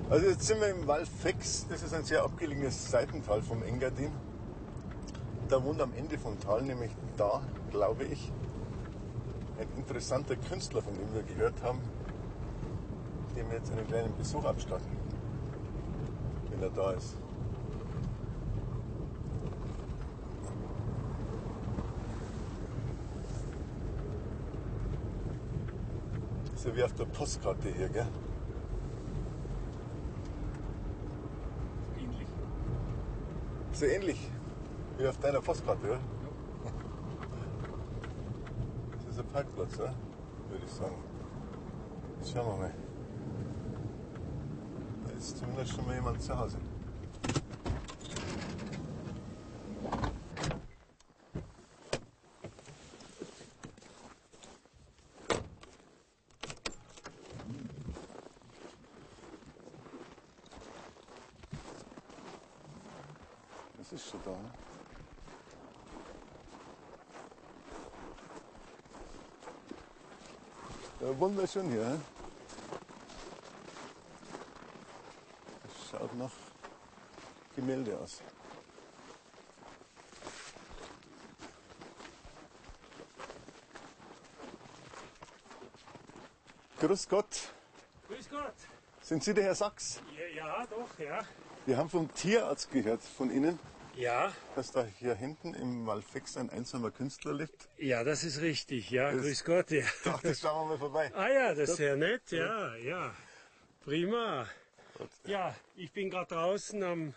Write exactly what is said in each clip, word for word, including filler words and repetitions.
Also jetzt sind wir im Val Fex, das ist ein sehr abgelegenes Seitental vom Engadin. Da wohnt am Ende vom Tal, nämlich da, glaube ich, ein interessanter Künstler, von dem wir gehört haben, dem wir jetzt einen kleinen Besuch abstatten, wenn er da ist. So wie auf der Postkarte hier, gell? Ähnlich. So ähnlich wie auf deiner Postkarte, oder? Ja. Das ist ein Parkplatz, oder? Würde ich sagen. Jetzt schauen wir mal. Da ist zumindest schon mal jemand zu Hause. Das ist schon da, ne? Ja, wunderschön hier, ne? Das schaut nach Gemälde aus. Grüß Gott, Grüß Gott. sind Sie der Herr Sachs? Ja, ja, doch, ja. Wir haben vom Tierarzt gehört, von Ihnen, Ja, dass da hier hinten im Val Fex ein einsamer Künstler lebt. ja, das ist richtig. Ja, Das- grüß Gott. Ja. Ach, das schauen wir mal vorbei. Ah ja, das ist sehr nett. Ja, ja. Prima. Ja, ich bin gerade draußen am,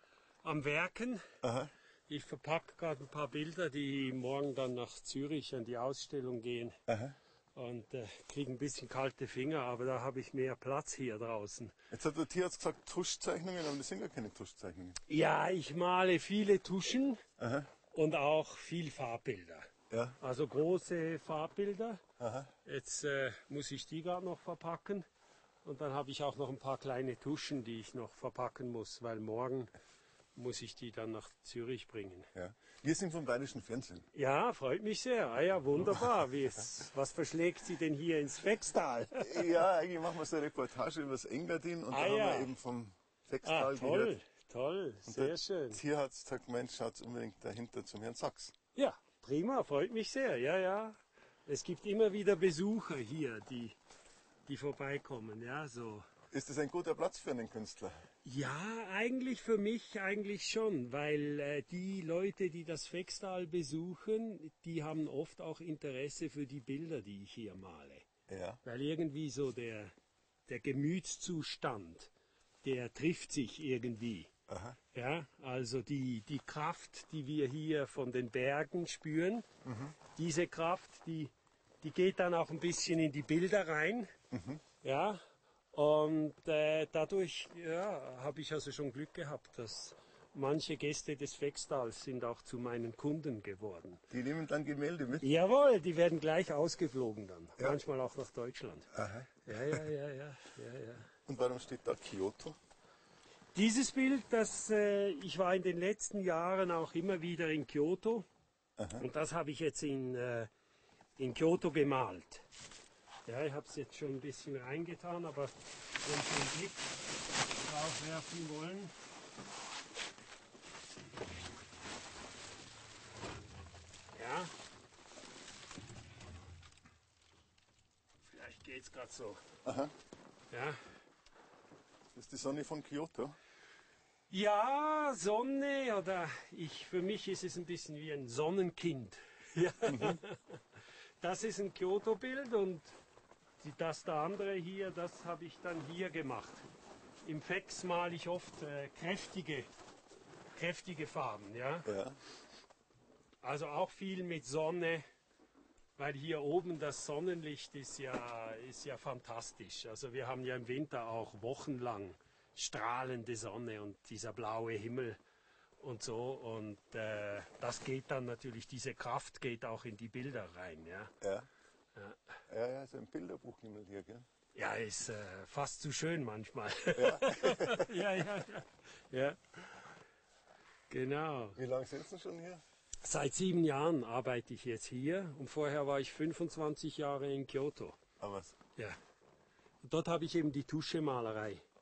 am Werken. Aha. Ich verpacke gerade ein paar Bilder, die morgen dann nach Zürich an die Ausstellung gehen. Aha. Und äh, kriege ein bisschen kalte Finger, aber da habe ich mehr Platz hier draußen. Jetzt hat der Tierarzt gesagt Tuschzeichnungen, aber das sind gar keine Tuschzeichnungen. Ja, ich male viele Tuschen Aha. und auch viel Farbbilder. Ja. Also große Farbbilder. Aha. Jetzt äh, muss ich die gerade noch verpacken. Und dann habe ich auch noch ein paar kleine Tuschen, die ich noch verpacken muss, weil morgen muss ich die dann nach Zürich bringen. Ja. Wir sind vom Bayerischen Fernsehen. Ja, freut mich sehr. Ah ja, wunderbar. Wie es, was verschlägt Sie denn hier ins Fextal? Ja, eigentlich machen wir so eine Reportage über das Engadin und Ah, da haben ja. wir eben vom Ah, Fextal toll, gehört. toll, Und sehr der schön. Tierarzt sagt, Mensch, schaut unbedingt dahinter zum Herrn Sachs. Ja, prima, freut mich sehr. Ja, ja. Es gibt immer wieder Besucher hier, die, die vorbeikommen. Ja, so. Ist das ein guter Platz für einen Künstler? Ja, eigentlich für mich eigentlich schon, weil äh, die Leute, die das Fextal besuchen, die haben oft auch Interesse für die Bilder, die ich hier male. Ja. Weil irgendwie so der, der Gemütszustand, der trifft sich irgendwie. Aha. Ja, also die, die Kraft, die wir hier von den Bergen spüren, diese Kraft, die, die geht dann auch ein bisschen in die Bilder rein. Ja, und äh, dadurch ja, habe ich also schon Glück gehabt, dass manche Gäste des Fextals sind auch zu meinen Kunden geworden. Die nehmen dann Gemälde mit? Jawohl, die werden gleich ausgeflogen dann. Ja. Manchmal auch nach Deutschland. Aha. Ja, ja, ja, ja, ja, ja. Und warum steht da Kyoto? Dieses Bild, das äh, ich war in den letzten Jahren auch immer wieder in Kyoto. Aha. Und das habe ich jetzt in, äh, in Kyoto gemalt. Ja, ich habe es jetzt schon ein bisschen reingetan, aber wenn Sie einen Blick drauf werfen wollen. Ja. Vielleicht geht es gerade so. Aha. Ja. Das ist die Sonne von Kyoto. Ja, Sonne oder ich, für mich ist es ein bisschen wie ein Sonnenkind. Ja. Das ist ein Kyoto-Bild und die, das da andere hier, das habe ich dann hier gemacht. Im Fex male ich oft äh, kräftige, kräftige Farben, ja. Ja. Also auch viel mit Sonne, weil hier oben das Sonnenlicht ist ja, ist ja fantastisch. Also wir haben ja im Winter auch wochenlang strahlende Sonne und dieser blaue Himmel und so. Und äh, das geht dann natürlich, diese Kraft geht auch in die Bilder rein. Ja, Ja. ja, Ja, ja, so ein Bilderbuchhimmel hier, gell? ja ist äh, fast zu schön manchmal. Ja. ja, ja, ja, ja. Genau. Wie lange sind Sie schon hier? Seit sieben Jahren arbeite ich jetzt hier und vorher war ich fünfundzwanzig Jahre in Kyoto. Aber was? Ja. Und dort habe ich eben die Tuschemalerei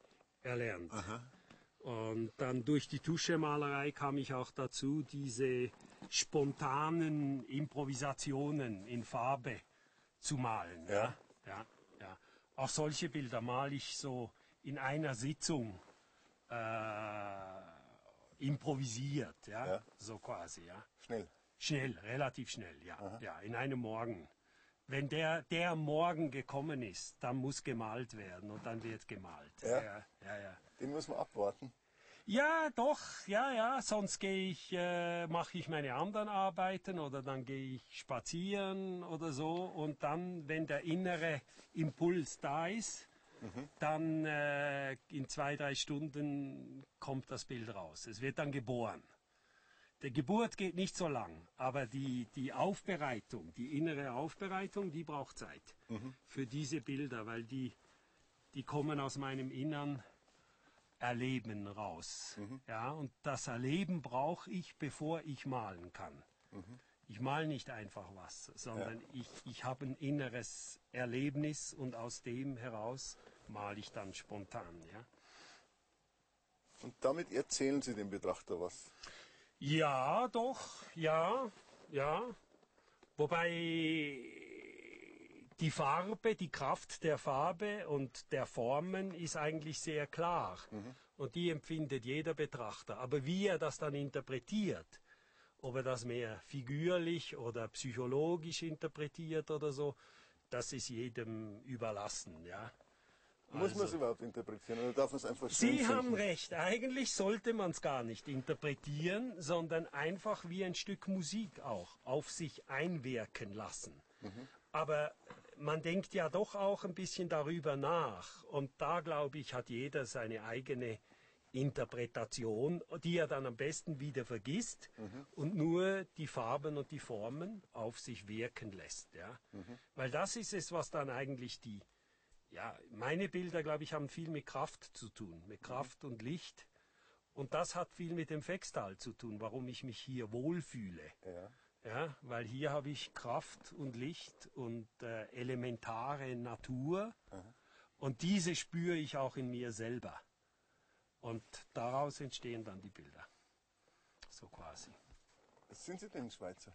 erlernt. Aha. Und dann durch die Tuschemalerei kam ich auch dazu, diese spontanen Improvisationen in Farbe zu malen. Ja. Ja, ja, ja. Auch solche Bilder male ich so in einer Sitzung äh, improvisiert, ja? Ja. So quasi, ja. Schnell. Schnell, relativ schnell, ja, ja, in einem Morgen. Wenn der, der Morgen gekommen ist, dann muss gemalt werden und dann wird gemalt. Ja. Ja, ja, ja. Den muss man abwarten. Ja, doch, ja, ja, sonst gehe ich, äh, mache ich meine anderen Arbeiten oder dann gehe ich spazieren oder so und dann, wenn der innere Impuls da ist, mhm. dann äh, in zwei, drei Stunden kommt das Bild raus. Es wird dann geboren. Die Geburt geht nicht so lang, aber die, die Aufbereitung, die innere Aufbereitung, die braucht Zeit mhm. für diese Bilder, weil die, die kommen aus meinem Innern Erleben raus. Mhm. Ja, und das Erleben brauche ich, bevor ich malen kann. Mhm. Ich male nicht einfach was, sondern ja. ich, ich habe ein inneres Erlebnis und aus dem heraus male ich dann spontan. Ja. Und damit erzählen Sie dem Betrachter was? Ja, doch, ja, ja. Wobei die Farbe, die Kraft der Farbe und der Formen ist eigentlich sehr klar. Mhm. Und die empfindet jeder Betrachter. Aber wie er das dann interpretiert, ob er das mehr figürlich oder psychologisch interpretiert oder so, das ist jedem überlassen, ja. Muss man es also überhaupt interpretieren oder darf man es einfach schön Sie finden? haben recht. Eigentlich sollte man es gar nicht interpretieren, sondern einfach wie ein Stück Musik auch auf sich einwirken lassen. Mhm. Aber man denkt ja doch auch ein bisschen darüber nach. Und da, glaube ich, hat jeder seine eigene Interpretation, die er dann am besten wieder vergisst mhm. und nur die Farben und die Formen auf sich wirken lässt. Ja? Mhm. Weil das ist es, was dann eigentlich die Ja, meine Bilder, glaube ich, haben viel mit Kraft zu tun, mit Kraft und Licht. Und das hat viel mit dem Fextal zu tun, warum ich mich hier wohlfühle. Ja. Ja, weil hier habe ich Kraft und Licht und äh, elementare Natur. Aha. Und diese spüre ich auch in mir selber. Und daraus entstehen dann die Bilder. So quasi. Sind Sie denn Schweizer?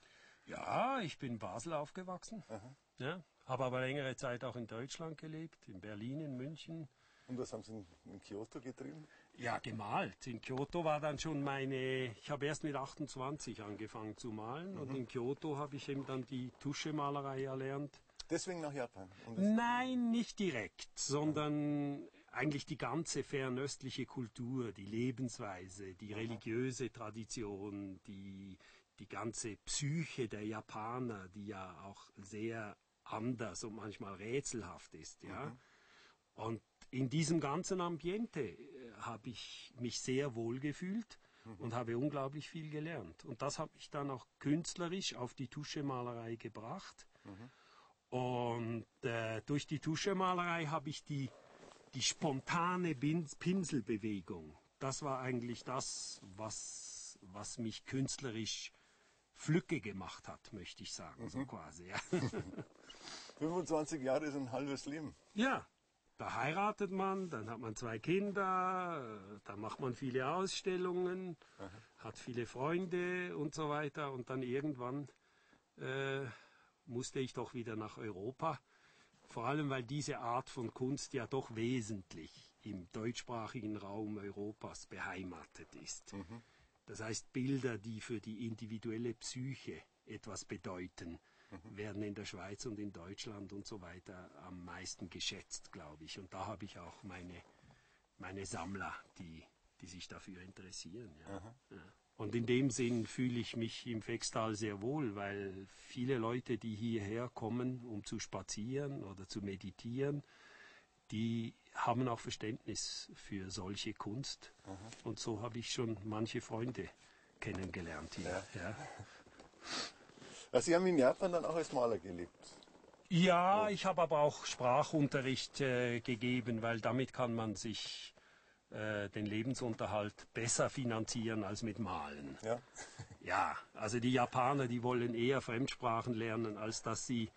Ja, ich bin in Basel aufgewachsen. Aha. Ja, habe aber längere Zeit auch in Deutschland gelebt, in Berlin, in München. Und was haben Sie in, in Kyoto getrieben? Ja, gemalt. In Kyoto war dann schon meine, ich habe erst mit achtundzwanzig angefangen zu malen mhm. und in Kyoto habe ich eben dann die Tuschemalerei erlernt. Deswegen nach Japan? Nein, nicht direkt, sondern mhm. eigentlich die ganze fernöstliche Kultur, die Lebensweise, die mhm. religiöse Tradition, die, die ganze Psyche der Japaner, die ja auch sehr anders und manchmal rätselhaft ist, ja. Mhm. Und in diesem ganzen Ambiente äh, habe ich mich sehr wohl gefühlt mhm. und habe unglaublich viel gelernt. Und das hat mich dann auch künstlerisch auf die Tuschemalerei gebracht. Mhm. Und äh, durch die Tuschemalerei habe ich die, die spontane Pinselbewegung, das war eigentlich das, was, was mich künstlerisch Flücke gemacht hat, möchte ich sagen, mhm. so quasi. Ja. fünfundzwanzig Jahre ist ein halbes Leben. Ja, da heiratet man, dann hat man zwei Kinder, da macht man viele Ausstellungen, aha. hat viele Freunde und so weiter. Und dann irgendwann äh, musste ich doch wieder nach Europa. Vor allem, weil diese Art von Kunst ja doch wesentlich im deutschsprachigen Raum Europas beheimatet ist. Mhm. Das heißt, Bilder, die für die individuelle Psyche etwas bedeuten, mhm. werden in der Schweiz und in Deutschland und so weiter am meisten geschätzt, glaube ich. Und da habe ich auch meine, meine Sammler, die, die sich dafür interessieren. Ja. Ja. Und in dem Sinn fühle ich mich im Fextal sehr wohl, weil viele Leute, die hierher kommen, um zu spazieren oder zu meditieren, die haben auch Verständnis für solche Kunst. Mhm. Und so habe ich schon manche Freunde kennengelernt hier. Ja. Ja. Also Sie haben in Japan dann auch als Maler gelebt? Ja, oh. ich habe aber auch Sprachunterricht äh, gegeben, weil damit kann man sich äh, den Lebensunterhalt besser finanzieren als mit Malen. Ja. Ja, also die Japaner, die wollen eher Fremdsprachen lernen, als dass sie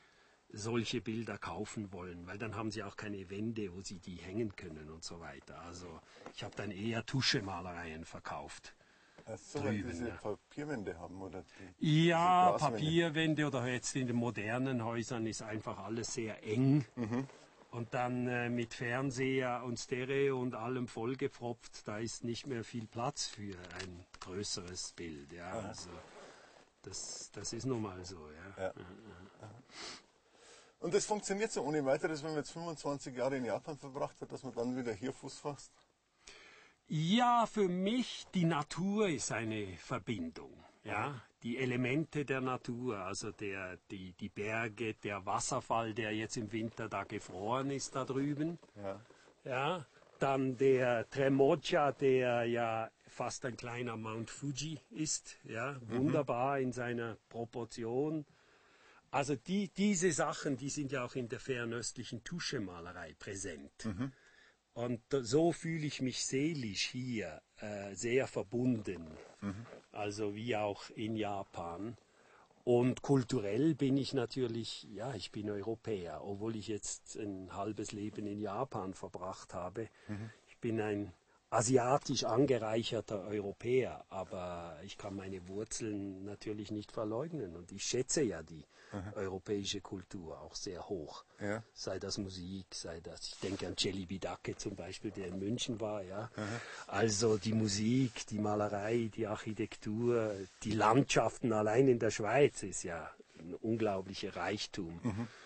solche Bilder kaufen wollen, weil dann haben sie auch keine Wände, wo sie die hängen können und so weiter. Also ich habe dann eher Tuschemalereien verkauft. Ach so, drüben, weil diese ja. Papierwände haben oder die, Ja, diese Glaswände. Papierwände oder jetzt in den modernen Häusern ist einfach alles sehr eng. Mhm. Und dann äh, mit Fernseher und Stereo und allem vollgepfropft, da ist nicht mehr viel Platz für ein größeres Bild. Ja, Aha. also das, das ist nun mal so. Ja. Ja. Und das funktioniert so ohne weiteres, wenn man jetzt fünfundzwanzig Jahre in Japan verbracht hat, dass man dann wieder hier Fuß fasst? Ja, für mich, die Natur ist eine Verbindung. Ja, die Elemente der Natur, also der, die, die Berge, der Wasserfall, der jetzt im Winter da gefroren ist da drüben. Ja. Ja, dann der Tremoja, der ja fast ein kleiner Mount Fuji ist. Ja, wunderbar in seiner Proportion. Also die, diese Sachen, die sind ja auch in der fernöstlichen Tuschemalerei präsent. Und so fühle ich mich seelisch hier äh, sehr verbunden, Mhm. also wie auch in Japan. Und kulturell bin ich natürlich, ja, ich bin Europäer, obwohl ich jetzt ein halbes Leben in Japan verbracht habe. Mhm. Ich bin ein asiatisch angereicherter Europäer, aber ich kann meine Wurzeln natürlich nicht verleugnen. Und ich schätze ja die europäische Kultur auch sehr hoch. Ja. Sei das Musik, sei das, ich denke an Celibidache zum Beispiel, der in München war, ja. Also die Musik, die Malerei, die Architektur, die Landschaften allein in der Schweiz ist ja ein unglaublicher Reichtum.